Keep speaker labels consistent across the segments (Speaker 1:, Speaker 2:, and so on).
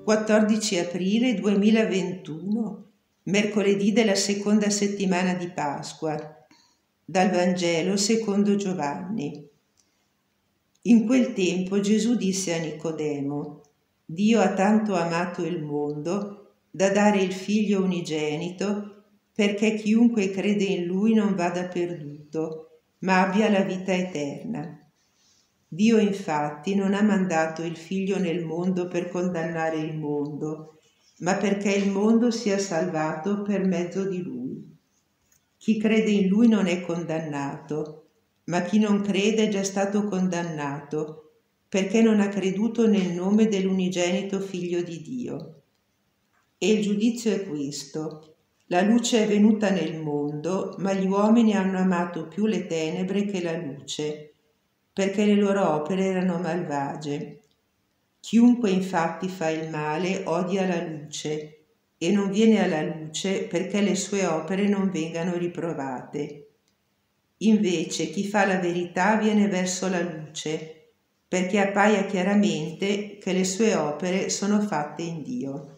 Speaker 1: 14 aprile 2021, mercoledì della seconda settimana di Pasqua, dal Vangelo secondo Giovanni. In quel tempo Gesù disse a Nicodemo: Dio ha tanto amato il mondo da dare il Figlio unigenito, perché chiunque crede in Lui non vada perduto, ma abbia la vita eterna. Dio infatti non ha mandato il Figlio nel mondo per condannare il mondo, ma perché il mondo sia salvato per mezzo di Lui. Chi crede in Lui non è condannato, ma chi non crede è già stato condannato, perché non ha creduto nel nome dell'unigenito Figlio di Dio. E il giudizio è questo: la luce è venuta nel mondo, ma gli uomini hanno amato più le tenebre che la luce, perché le loro opere erano malvagie. Chiunque infatti fa il male odia la luce e non viene alla luce perché le sue opere non vengano riprovate. Invece chi fa la verità viene verso la luce, perché appaia chiaramente che le sue opere sono fatte in Dio.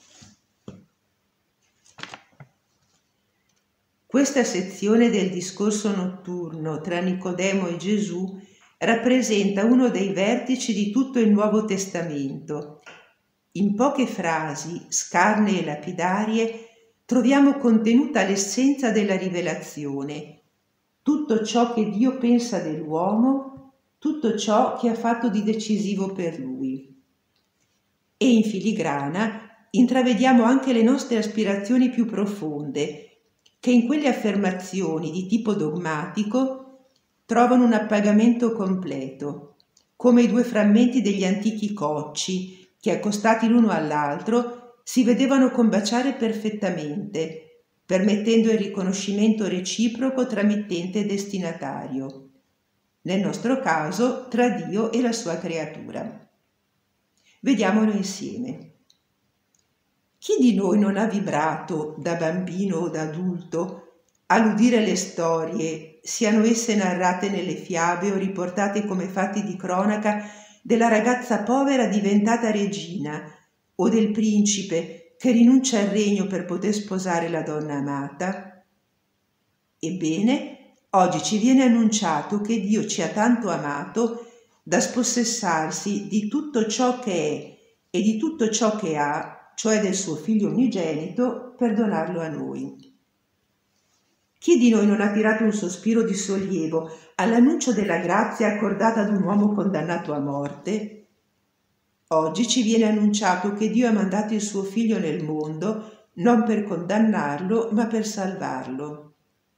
Speaker 1: Questa sezione del discorso notturno tra Nicodemo e Gesù rappresenta uno dei vertici di tutto il Nuovo Testamento. In poche frasi, scarne e lapidarie, troviamo contenuta l'essenza della rivelazione, tutto ciò che Dio pensa dell'uomo, tutto ciò che ha fatto di decisivo per lui. E in filigrana intravediamo anche le nostre aspirazioni più profonde, che in quelle affermazioni di tipo dogmatico trovano un appagamento completo, come i due frammenti degli antichi cocci che, accostati l'uno all'altro, si vedevano combaciare perfettamente, permettendo il riconoscimento reciproco tra mittente e destinatario, nel nostro caso tra Dio e la sua creatura. Vediamolo insieme. Chi di noi non ha vibrato, da bambino o da adulto, all'udire le storie, siano esse narrate nelle fiabe o riportate come fatti di cronaca, della ragazza povera diventata regina o del principe che rinuncia al regno per poter sposare la donna amata? Ebbene, oggi ci viene annunciato che Dio ci ha tanto amato da spossessarsi di tutto ciò che è e di tutto ciò che ha, cioè del suo Figlio unigenito, per donarlo a noi. Chi di noi non ha tirato un sospiro di sollievo all'annuncio della grazia accordata ad un uomo condannato a morte? Oggi ci viene annunciato che Dio ha mandato il suo Figlio nel mondo non per condannarlo, ma per salvarlo.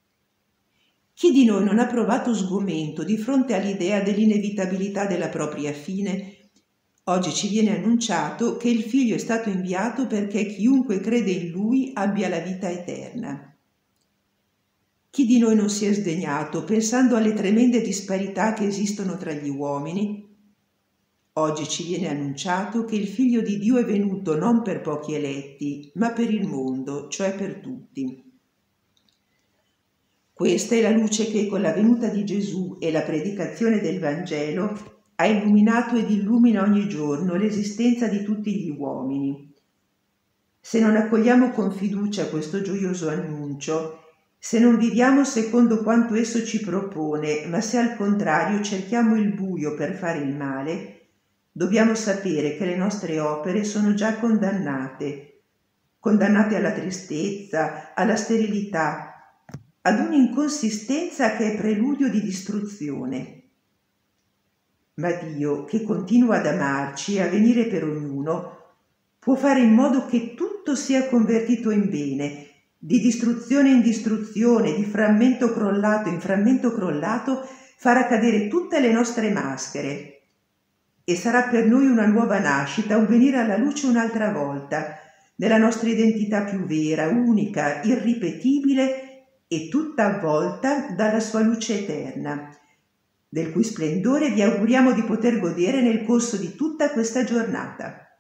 Speaker 1: Chi di noi non ha provato sgomento di fronte all'idea dell'inevitabilità della propria fine? Oggi ci viene annunciato che il Figlio è stato inviato perché chiunque crede in Lui abbia la vita eterna. Chi di noi non si è sdegnato pensando alle tremende disparità che esistono tra gli uomini? Oggi ci viene annunciato che il Figlio di Dio è venuto non per pochi eletti, ma per il mondo, cioè per tutti. Questa è la luce che con la venuta di Gesù e la predicazione del Vangelo ha illuminato ed illumina ogni giorno l'esistenza di tutti gli uomini. Se non accogliamo con fiducia questo gioioso annuncio, se non viviamo secondo quanto esso ci propone, ma se al contrario cerchiamo il buio per fare il male, dobbiamo sapere che le nostre opere sono già condannate alla tristezza, alla sterilità, ad un'inconsistenza che è preludio di distruzione. Ma Dio, che continua ad amarci e a venire per ognuno, può fare in modo che tutto sia convertito in bene, di distruzione in distruzione, di frammento crollato in frammento crollato, farà cadere tutte le nostre maschere. E sarà per noi una nuova nascita, un venire alla luce un'altra volta, nella nostra identità più vera, unica, irripetibile e tutta avvolta dalla sua luce eterna, del cui splendore vi auguriamo di poter godere nel corso di tutta questa giornata.